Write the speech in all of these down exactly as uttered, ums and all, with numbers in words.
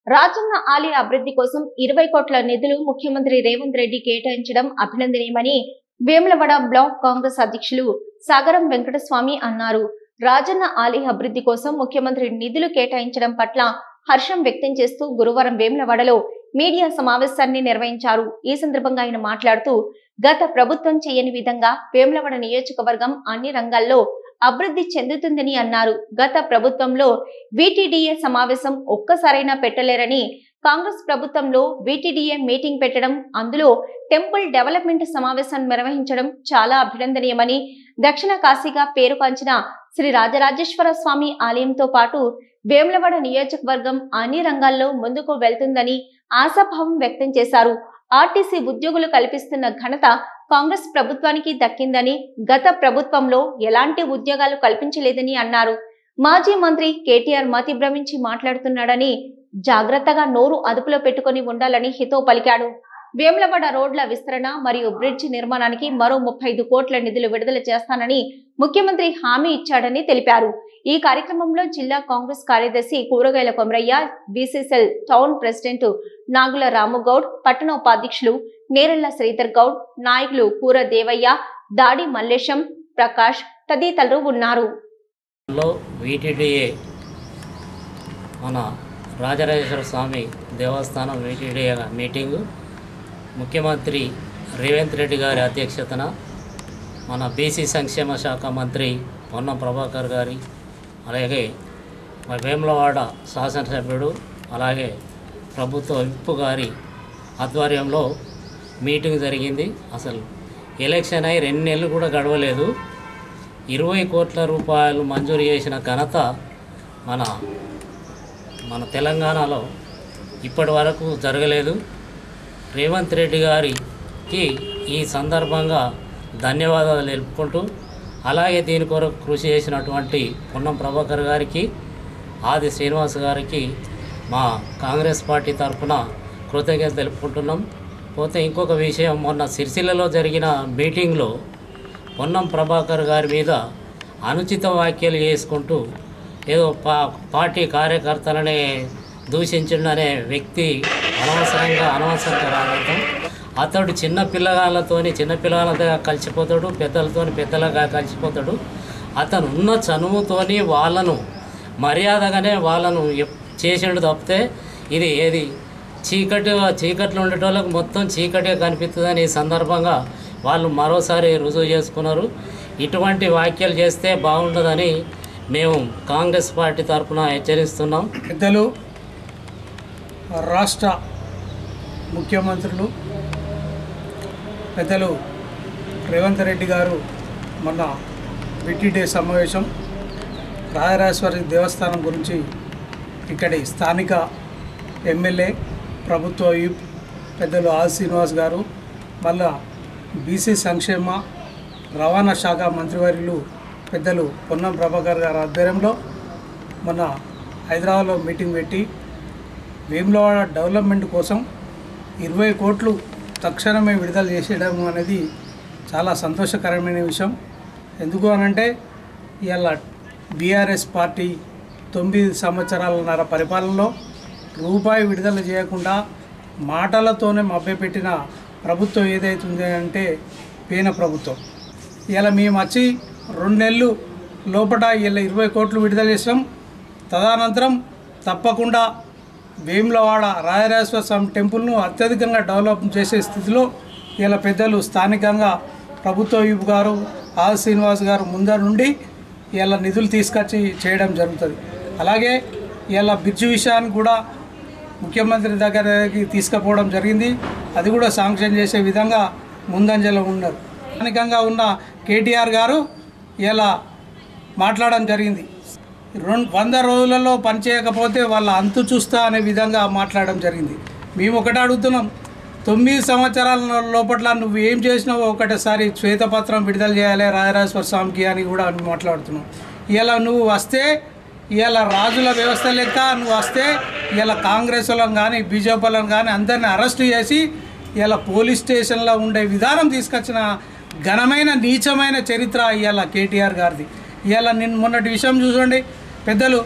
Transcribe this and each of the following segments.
రాజన్న ఆలయ అభివృద్ధి కోసం ఇరవై కోట్ల నిధులు ముఖ్యమంత్రి రేవంత్ రెడ్డి కేటాయించడం అభినందనీయమని వేములవాడ బ్లాక్ కాంగ్రెస్ అధ్యక్షులు సాగరం వెంకటస్వామి అన్నారు. రాజన్న ఆలయ అభివృద్ధి కోసం ముఖ్యమంత్రి నిధులు కేటాయించడం పట్ల హర్షం వ్యక్తం చేస్తూ గురువారం వేములవాడలో మీడియా సమావేశాన్ని నిర్వహించారు. ఈ సందర్భంగా ఆయన మాట్లాడుతూ గత ప్రభుత్వం చేయని విధంగా వేములవాడ నియోజకవర్గం అన్ని రంగాల్లో అభివృద్ధి చెందుతుందని అన్నారు. గత ప్రభుత్వంలో వీటీడీఏ సమావేశం ఒక్కసారైనా పెట్టలేరని, కాంగ్రెస్ ప్రభుత్వంలో వీటీడీఏ మీటింగ్ పెట్టడం, అందులో టెంపుల్ డెవలప్మెంట్ సమావేశం నిర్వహించడం చాలా అభినందనీయమని, దక్షిణ కాశీగా పేరుగాంచిన శ్రీ రాజరాజేశ్వర స్వామి ఆలయంతో పాటు వేములవాడ నియోజకవర్గం అన్ని రంగాల్లో ముందుకు వెళ్తుందని ఆశాభావం వ్యక్తం చేశారు. ఆర్టీసీ ఉద్యోగులు కల్పిస్తున్న ఘనత కాంగ్రెస్ ప్రభుత్వానికి దక్కిందని, గత ప్రభుత్వంలో ఎలాంటి ఉద్యోగాలు కల్పించలేదని అన్నారు. మాజీ మంత్రి కేటీఆర్ మతి భ్రమించి మాట్లాడుతున్నాడని, జాగ్రత్తగా నోరు అదుపులో పెట్టుకుని ఉండాలని హితవు పలికాడు. వేములవాడ రోడ్ల విస్తరణ మరియు బ్రిడ్జ్ నిర్మాణానికి మరో ముప్పై ఐదు కోట్ల నిధులు విడుదల చేస్తానని ముఖ్యమంత్రి హామీ ఇచ్చాడని తెలిపారు. ఈ కార్యక్రమంలో జిల్లా కాంగ్రెస్ కార్యదర్శి Kuragayala Komaraiah, BCCL town president Nagula Ramu Goud, పట్టణ ఉపాధ్యక్షులు నేరెళ్ల శ్రీధర్ గౌడ్, నాయకులు కూర దేవయ్య, దాడి మల్లేశం, ప్రకాష్ తదితరులు ఉన్నారు. మన రాజరాజేశ్వర స్వామి దేవస్థానం వీటీడీఏ మీటింగు ముఖ్యమంత్రి రేవంత్ రెడ్డి గారి అధ్యక్షతన మన బీసీ సంక్షేమ శాఖ మంత్రి పొన్నం ప్రభాకర్ గారి, అలాగే మన వేములవాడ శాసనసభ్యుడు, అలాగే ప్రభుత్వ విప్ గారి ఆధ్వర్యంలో మీటింగ్ జరిగింది. అసలు ఎలక్షన్ అయి రెండు నెలలు కూడా గడవలేదు, ఇరవై కోట్ల రూపాయలు మంజూరు చేసిన ఘనత మన మన తెలంగాణలో ఇప్పటి వరకు జరగలేదు. రేవంత్ రెడ్డి గారికి ఈ సందర్భంగా ధన్యవాదాలు తెలుపుకుంటూ, అలాగే దీని కొరకు కృషి చేసినటువంటి పొన్నం ప్రభాకర్ గారికి, ఆది శ్రీనివాస్ గారికి మా కాంగ్రెస్ పార్టీ తరఫున కృతజ్ఞత తెలుపుకుంటున్నాం. పోతే ఇంకొక విషయం, మొన్న సిరిసిల్లలో జరిగిన మీటింగ్లో పొన్నం ప్రభాకర్ గారి మీద అనుచిత వ్యాఖ్యలు చేసుకుంటూ ఏదో పా పార్టీ కార్యకర్తలనే దూషించిండనే వ్యక్తి అనవసరంగా అనవసరంగా రావడం, అతడు చిన్న పిల్లగాళ్ళతోని చిన్న పిల్లగాళ్ళతో కలిసిపోతాడు, పెద్దలతో పెద్దలుగా కలిసిపోతాడు. అతను ఉన్న చనువుతోని వాళ్ళను మర్యాదగానే వాళ్ళను చేసిండు తప్పితే ఇది ఏది చీకటి చీకట్లో ఉండేటోళ్ళకు మొత్తం చీకటిగా కనిపిస్తుందని ఈ సందర్భంగా వాళ్ళు మరోసారి రుజువు చేసుకున్నారు. ఇటువంటి వ్యాఖ్యలు చేస్తే బాగుంటుందని మేము కాంగ్రెస్ పార్టీ తరఫున హెచ్చరిస్తున్నాం. పెద్దలు రాష్ట్ర ముఖ్యమంత్రులు పెద్దలు రేవంత్ రెడ్డి గారు మొన్న వీటీడీఏ సమావేశం రాజరాజేశ్వరి దేవస్థానం గురించి ఇక్కడి స్థానిక ఎమ్మెల్యే, ప్రభుత్వ విప్ పెద్దలు ఆది శ్రీనివాస్ గారు, మళ్ళా బీసీ సంక్షేమ రవాణా శాఖ మంత్రివర్యులు పెద్దలు పొన్నం ప్రభాకర్ గారి ఆధ్వర్యంలో మొన్న హైదరాబాద్లో మీటింగ్ పెట్టి వేములవాడ డెవలప్మెంట్ కోసం ఇరవై కోట్లు తక్షణమే విడుదల చేసేయడం అనేది చాలా సంతోషకరమైన విషయం. ఎందుకు అనంటే ఇవాళ బీఆర్ఎస్ పార్టీ తొమ్మిది సంవత్సరాలన్నర పరిపాలనలో రూపాయి విడుదల చేయకుండా మాటలతోనే మభ్యపెట్టిన ప్రభుత్వం ఏదైతుంది అంటే పేన ప్రభుత్వం. ఇలా మేము వచ్చి రెండు నెలలు లోపల ఇలా ఇరవై కోట్లు విడుదల చేసాం. తదనంతరం తప్పకుండా వేములవాడ రాజరాజేశ్వర స్వామి టెంపుల్ను అత్యధికంగా డెవలప్ చేసే స్థితిలో ఇలా పెద్దలు స్థానికంగా ప్రభుత్వ విప్ గారు ఆది శ్రీనివాస్ గారు ముందర నుండి ఇలా నిధులు తీసుకొచ్చి చేయడం జరుగుతుంది. అలాగే ఇలా బ్రిడ్జ్ విషయాన్ని కూడా ముఖ్యమంత్రి దగ్గరికి తీసుకుపోవడం జరిగింది. అది కూడా శాంక్షన్ చేసే విధంగా ముందంజలో ఉన్నారు. స్థానికంగా ఉన్న కేటీఆర్ గారు ఇలా మాట్లాడడం జరిగింది. రెండు వంద రోజులలో పనిచేయకపోతే వాళ్ళ అంతు చూస్తా అనే విధంగా మాట్లాడడం జరిగింది. మేము ఒకటి అడుగుతున్నాం, తొమ్మిది సంవత్సరాల లోపల నువ్వు ఏం చేసినావో ఒకటేసారి శ్వేతపత్రం విడుదల చేయాలి రాజరాజేశ్వర స్వామికి అని కూడా మాట్లాడుతున్నావు. ఇలా నువ్వు వస్తే ఇలా రాజుల వ్యవస్థ లెక్క నువ్వు వస్తే ఇలా కాంగ్రెస్ వాళ్ళని కానీ బీజేపీ వాళ్ళని కానీ అందరినీ అరెస్టు చేసి ఇలా పోలీస్ స్టేషన్లో ఉండే విధానం తీసుకొచ్చిన ఘనమైన నీచమైన చరిత్ర ఇవాళ కేటీఆర్ గారిది. ఇవాళ నిన్న మొన్నటి విషయం చూసుకోండి, పెద్దలు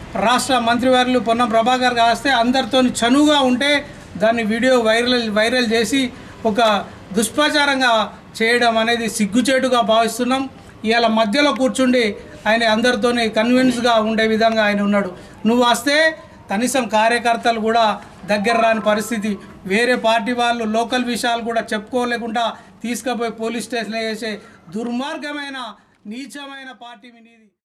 రాష్ట్ర మంత్రివర్యులు పొన్నం ప్రభాకర్ కాస్తే అందరితో చనువుగా ఉంటే దాన్ని వీడియో వైరల్ వైరల్ చేసి ఒక దుష్ప్రచారంగా చేయడం అనేది సిగ్గుచేటుగా భావిస్తున్నాం. ఇవాళ మధ్యలో కూర్చుండి ఆయన అందరితోని కన్విన్స్గా ఉండే విధంగా ఆయన ఉన్నాడు. నువ్వు వస్తే కనీసం కార్యకర్తలు కూడా దగ్గర రాని పరిస్థితి, వేరే పార్టీ వాళ్ళు లోకల్ విషయాలు కూడా చెప్పుకోలేకుండా తీసుకుపోయి పోలీస్ స్టేషన్లో వేసే దుర్మార్గమైన నీచమైన పార్టీ మీది.